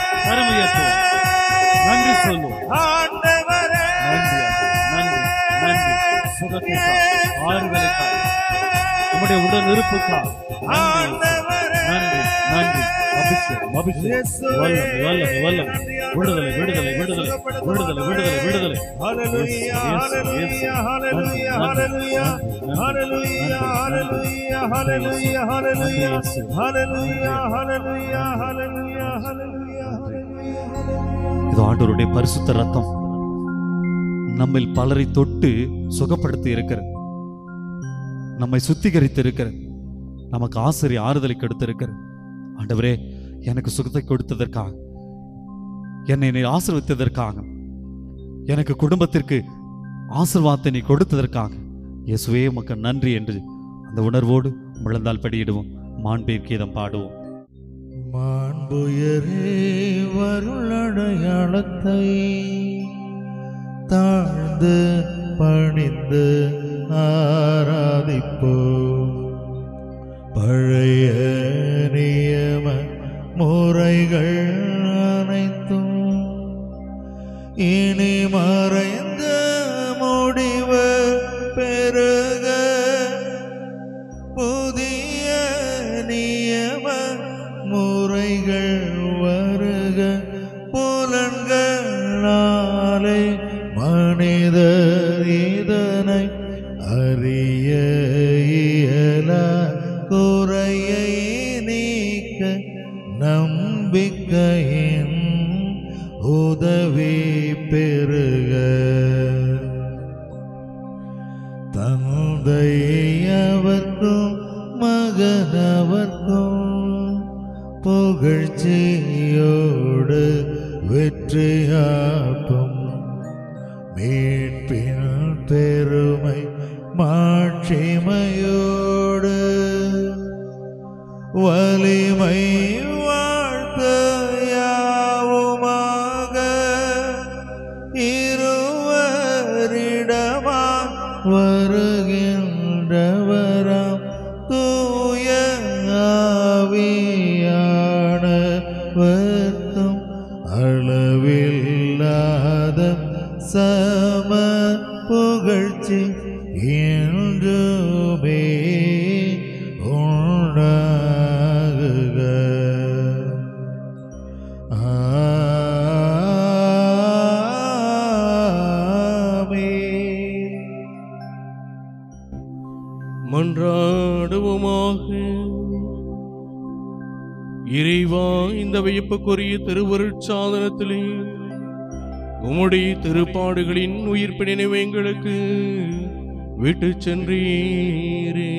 நன்றி சொல்லு. ஆண்டவரே நன்றி நன்றி நன்றி. சுகத்திற்காக, ஆறுதலுக்காக, உம்முடைய உடல் இருப்புக்காக ஆண்டவரே நன்றி நன்றி. அபிஷேகம் அபிஷேகம் வல்லமை வல்லமை வல்லமை. விடுதலை விடுதலை விடுதலை விடுதலை விடுதலை விடுதலை. ஹalleluya ஹalleluya ஹalleluya ஹalleluya ஹalleluya ஹalleluya ஹalleluya ஹalleluya ஹalleluya ஹalleluya ஹalleluya ஹalleluya. இது ஆண்டவருடைய பரிசுத்த ரத்தம் நம்மில் பலரை தொட்டு சுகப்படுத்தி இருக்கிற, நம்மை சுத்திகரித்து இருக்கிற, நமக்கு ஆசிரியர் ஆறுதலை கொடுத்து இருக்கிற. ஆண்டவரே, எனக்கு சுகத்தை கொடுத்ததற்காக, என்னை நீ ஆசீர்வதித்ததற்காக, எனக்கு குடும்பத்திற்கு ஆசீர்வாதத்தை நீ கொடுத்ததற்காக இயேசுவே உமக்கு நன்றி என்று அந்த உணர்வோடு முழந்தால் படியிடுவோம். மாண்பேர் கீதம் பாடுவோம். மாண்புயரே வருளடையாளத்தை தாழ்ந்து பணிந்து ஆராதிப்போம். பழைய நியம முறைகள் அனைத்தும் இனி மறைந்த முடிவு பெருக, புதிய நியம முறைகள் வருக. புலன்களாலே மனிதர் இதனை அறிய இயலா, குறையை நீக்க நம்பிக்கையின் உதவி பெருக. தந்தை அவர்க்கும் மகனவர்க்கும் புகழ்ச்சியோடு வெற்றியாக்கும். மீட்பின் பெருமை மாட்சிமையோடு வலிமை வாழ்த்த யாவுமாக இருவரிடமா வருகின்றவராம் தூய ஆவியானவர்க்கும் அளவில்லாத சம புகழ்ச்சி என்றுமே உண்டாகுக. ஆமென். மன்றாடுவோமாக. இறைவா, இந்த வியப்புக்குரிய திருவருட்சாதனத்திலே உம்முடைய திருப்பாடுகளின் உயிர்ப்பு நினைவு எங்களுக்கு விட்டு சென்றீரே.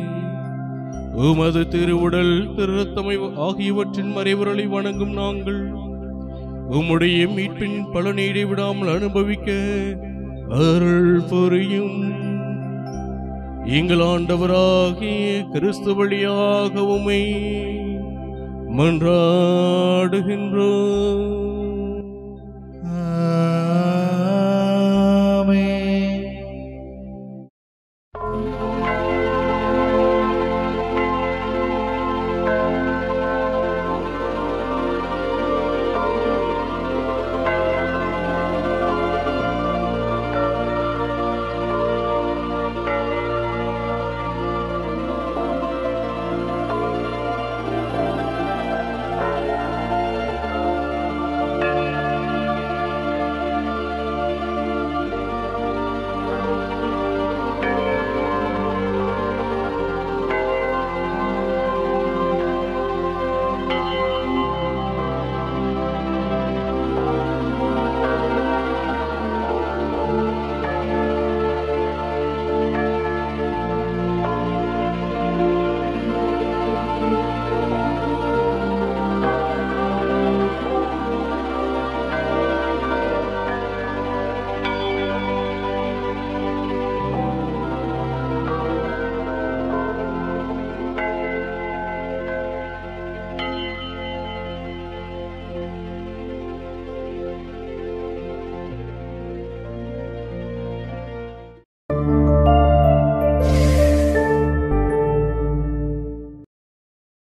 உமது திருவுடல் திருரத்தமை ஆகியவற்றின் மறைவுரலை வணங்கும் நாங்கள் உம்முடைய மீட்பின் பலனை இடைவிடாமல் அனுபவிக்க அருள் புரியும். எங்கள் ஆண்டவராகிய கிறிஸ்து வழியாக உம்மை மன்றாடுகின்றோம்.